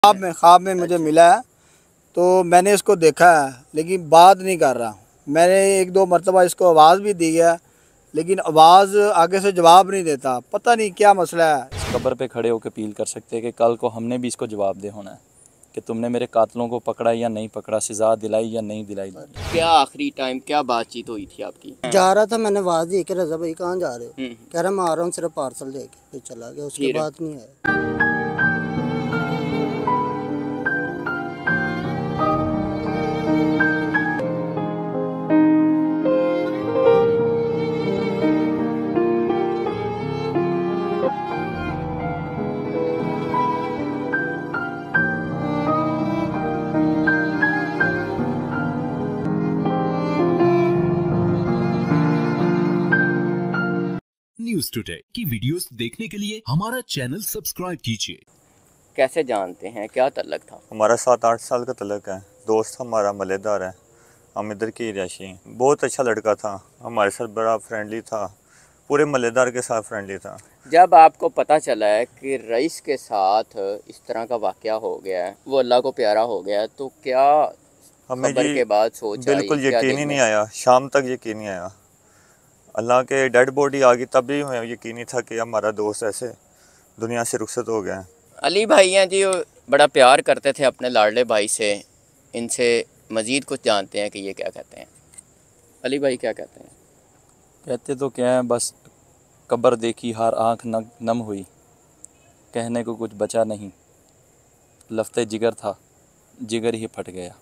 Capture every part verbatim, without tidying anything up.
ख्वाब में ख्वाब में मुझे मिला है, तो मैंने इसको देखा है लेकिन बात नहीं कर रहा। मैंने एक दो मरतबा इसको आवाज़ भी दी है लेकिन आवाज़ आगे से जवाब नहीं देता। पता नहीं क्या मसला है। इस कब्र पे खड़े होकर अपील कर सकते हैं कि कल को हमने भी इसको जवाब दे होना है कि तुमने मेरे कातलों को पकड़ा या नहीं पकड़ा, सज़ा दिलाई या नहीं दिलाई। क्या आखिरी टाइम क्या बातचीत हुई थी आपकी? जा रहा था, मैंने आवाज़ दी कि रज़ा भाई कहाँ जा रहे हो? कह रहा मैं आ रहा हूँ सिर्फ पार्सल दे के, फिर चला गया। उसके बाद नहीं आया। न्यूज़ टुडे की वीडियोस देखने के लिए हमारा चैनल सब्सक्राइब कीजिए। कैसे जानते हैं, क्या तल्लक था? हमारा सात आठ साल का तल्लक है। दोस्त हमारा मलेदार है, हम इधर की रिहायशी हैं। बहुत अच्छा लड़का था, हमारे साथ बड़ा फ्रेंडली था, पूरे मलेदार के साथ फ्रेंडली था। जब आपको पता चला है कि रईस के साथ इस तरह का वाक़या हो गया है, वो अल्लाह को प्यारा हो गया, तो क्या हमें खबर के बाद सोच आई? बिल्कुल यकीन ही नहीं आया, शाम तक यकीन नहीं आया। अल्लाह के डेड बॉडी आ गई तब भी हमें यकीन नहीं था कि हमारा दोस्त ऐसे दुनिया से रुखसत हो गया है। अली भाई हैं जी, बड़ा प्यार करते थे अपने लाडले भाई से। इनसे मज़ीद कुछ जानते हैं कि ये क्या कहते हैं। अली भाई क्या कहते हैं? कहते तो क्या है, बस कब्र देखी हर आँख नम हुई, कहने को कुछ बचा नहीं, लफ्ते जिगर था जिगर ही फट गया।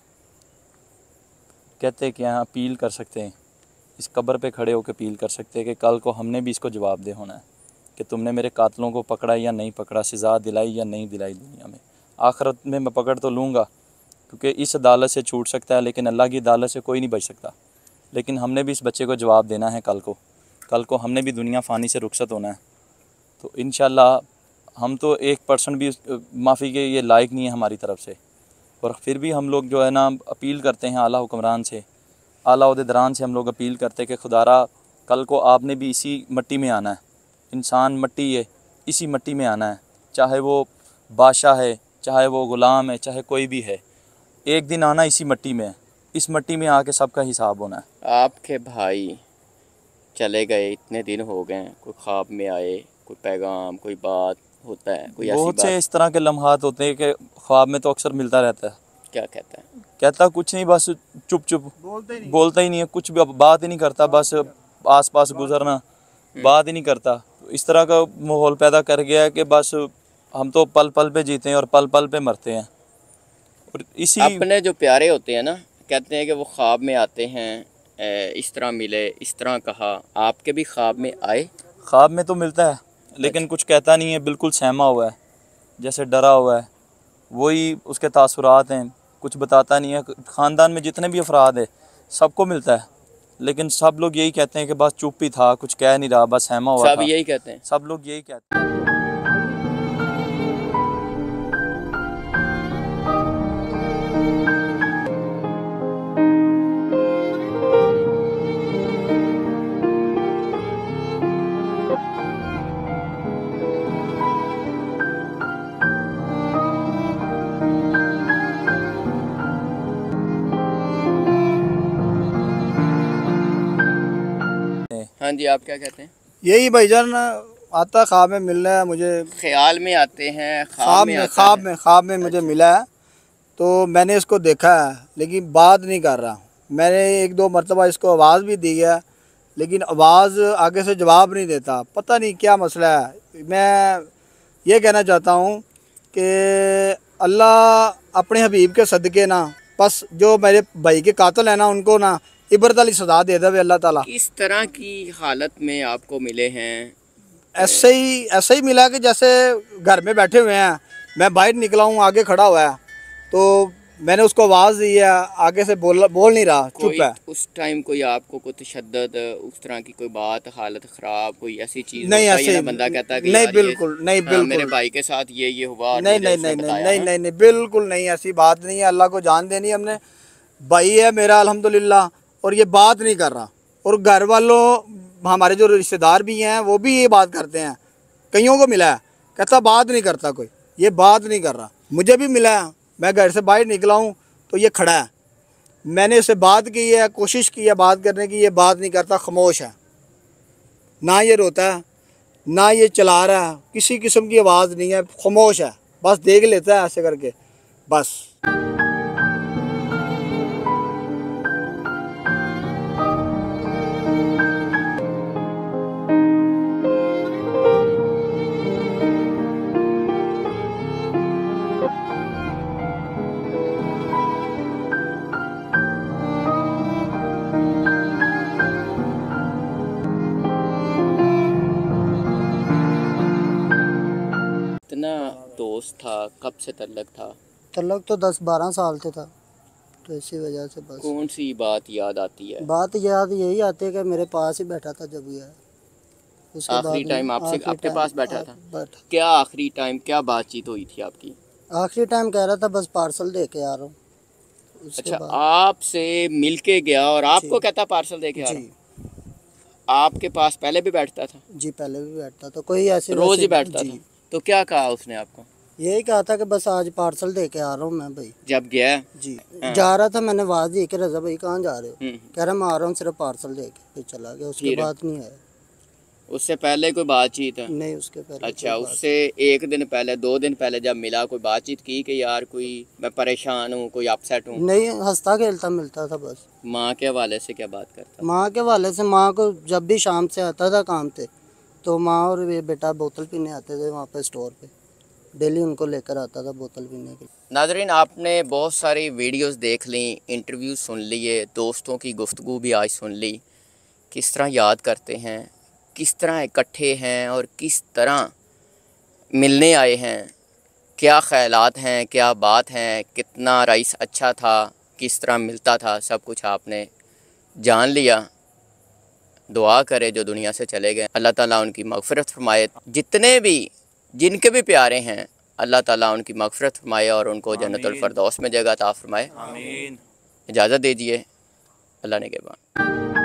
कहते क्या अपील कर सकते हैं, इस कब्र पे खड़े होकर अपील कर सकते हैं कि कल को हमने भी इसको जवाब दे होना है कि तुमने मेरे कातलों को पकड़ा या नहीं पकड़ा, सज़ा दिलाई या नहीं दिलाई। दुनिया में आखिरत में मैं पकड़ तो लूँगा, क्योंकि इस अदालत से छूट सकता है लेकिन अल्लाह की अदालत से कोई नहीं बच सकता। लेकिन हमने भी इस बच्चे को जवाब देना है कल को कल को हमने भी दुनिया फ़ानी से रुखसत होना है। तो इंशाअल्लाह हम तो एक परसेंट भी माफ़ी के ये लायक नहीं है हमारी तरफ से, और फिर भी हम लोग जो है ना अपील करते हैं आला हुक्मरान से, आला ओहदेदारान से हम लोग अपील करते हैं कि खुदारा कल को आपने भी इसी मिट्टी में आना है। इंसान मिट्टी है, इसी मिट्टी में आना है, चाहे वो बादशाह है, चाहे वो ग़ुलाम है, चाहे कोई भी है, एक दिन आना इसी मिट्टी में है। इस मिट्टी में आके सबका हिसाब होना है। आपके भाई चले गए, इतने दिन हो गए, कोई ख्वाब में आए, कोई पैगाम, कोई बात होता है, कोई ऐसी बहुत से बात? इस तरह के लम्हात होते हैं कि ख्वाब में तो अक्सर मिलता रहता है। क्या कहता है? कहता कुछ नहीं, बस चुप चुप बोलता ही नहीं, बोलता ही नहीं है, कुछ भी बात ही नहीं करता, बस आस पास गुजरना, बात ही नहीं करता। इस तरह का माहौल पैदा कर गया है कि बस हम तो पल पल पे जीते हैं और पल पल पे मरते हैं। और इसी अपने जो प्यारे होते हैं ना, कहते हैं कि वो ख्वाब में आते हैं, इस तरह मिले, इस तरह कहा। आपके भी ख्वाब में आए? ख्वाब में तो मिलता है लेकिन कुछ कहता नहीं है, बिल्कुल सहमा हुआ है, जैसे डरा हुआ है, वही उसके तासुरात हैं, कुछ बताता नहीं है। ख़ानदान में जितने भी अफराद है सबको मिलता है, लेकिन सब लोग यही कहते हैं कि बस चुप ही था, कुछ कह नहीं रहा, बस सहमा हुआ था। सब यही कहते हैं? सब लोग यही कहते हैं। हाँ जी, आप क्या कहते हैं? यही भाईजान आता ख्वाब में मिल रहा है मुझे, ख्याल में आते हैं, ख्वाब में ख्वाब में ख्वाब में मुझे मिला है, तो मैंने इसको देखा है लेकिन बात नहीं कर रहा। मैंने एक दो मरतबा इसको आवाज़ भी दी है लेकिन आवाज़ आगे से जवाब नहीं देता। पता नहीं क्या मसला है। मैं ये कहना चाहता हूँ कि अल्लाह अपने हबीब के सदक़े ना, बस जो मेरे भाई के कातिल है ना, उनको ना इबरत वाली सज़ा दे दे अल्लाह ताला। किस तरह की हालत में आपको मिले हैं? ऐसे ही ऐसे ही मिला कि जैसे घर में बैठे हुए हैं, मैं बाहर निकला हूँ, आगे खड़ा हुआ है, तो मैंने उसको आवाज़ दी है, आगे से बोल बोल नहीं रहा, चुप है। उस टाइम कोई आपको कोई तशद्दुद, उस तरह की कोई बात, हालत ख़राब, कोई ऐसी चीज़ नहीं? ऐसे बंदा कहता है कि नहीं, बिल्कुल नहीं, बिल्कुल मेरे भाई के साथ ये ये हुआ, नहीं नहीं नहीं नहीं नहीं नहीं बिल्कुल नहीं, ऐसी बात नहीं है। अल्लाह को जान देनी हमने। भाई है मेरा अल्हम्दुलिल्लाह, और ये बात नहीं कर रहा। और घर वालों, हमारे जो रिश्तेदार भी हैं, वो भी ये बात करते हैं, कईयों को मिला है, कहता बात नहीं करता कोई, ये बात नहीं कर रहा। मुझे भी मिला है, मैं घर से बाहर निकला हूँ तो ये खड़ा है, मैंने इससे बात की है, कोशिश की है बात करने की, ये बात नहीं करता, खामोश है, ना ये रोता है ना ये चला रहा है, किसी किस्म की आवाज़ नहीं है, खामोश है, बस देख लेता है ऐसे करके बस। इतना दोस्त था, कब से तल्लक था? तल्लक तो दस बारह साल से था, तो इसी वजह से बस। कौन सी बात याद आती है? बात याद यही आती है कि मेरे पास ही बैठा था जब ये, उसके आखिरी बाद टाइम आपसे आखिरी आपके टाइम- पास बैठा था? बैठा। क्या आखिरी टाइम क्या बातचीत हुई थी आपकी? आखिरी टाइम कह रहा था बस पार्सल दे के आ रहा हूँ। उसके अच्छा, बाद आपसे मिल के गया और आपको कहता पार्सल दे के आ रहा जी हूँ। आपके पास पहले भी बैठता था? जी पहले भी बैठता था, कोई ऐसे रोज वैसे- ही बैठता जी। था? तो क्या कहा उसने आपको यही कहा था कि बस आज पार्सल दे के आ रहा हूँ मैं भाई। जब गया? जी हाँ। जा रहा था, मैंने आवाज़ दी कि रजा भाई कहाँ जा रहे हो? हम्म, कह रहा मैं आ रहा हूँ सिर्फ पार्सल दे के, फिर चला गया, उसके फिर? बाद नहीं आया। उससे पहले कोई बातचीत है? नहीं उसके पहले अच्छा, कोई बात उससे एक दिन पहले दो दिन पहले जब मिला कोई बातचीत की कि यार कोई मैं परेशान हूँ, कोई अपसेट हूँ? नहीं, हंसता खेलता मिलता था बस। माँ के हवाले से क्या बात करता? माँ के वाले से, माँ को जब भी शाम से आता था काम से तो माँ और ये बेटा बोतल पीने आते थे वहाँ पे स्टोर पे, डेली उनको लेकर आता था बोतल पीने के लिए। नाजरीन, आपने बहुत सारी वीडियोस देख ली, इंटरव्यू सुन लिए, दोस्तों की गुफ्तगू भी आज सुन ली, किस तरह याद करते हैं, किस तरह इकट्ठे हैं और किस तरह मिलने आए हैं, क्या ख्यालात हैं, क्या बात हैं, कितना रईस अच्छा था, किस तरह मिलता था, सब कुछ आपने जान लिया। दुआ करे जो दुनिया से चले गए अल्लाह ताला उनकी मग़फ़िरत फरमाए, जितने भी जिनके भी प्यारे हैं अल्लाह ताला उनकी मग़फ़िरत फरमाए और उनको जन्नतुल फ़िरदौस में जगह अता फरमाए। आमीन। इजाज़त दीजिए, अल्लाह ने के बाद।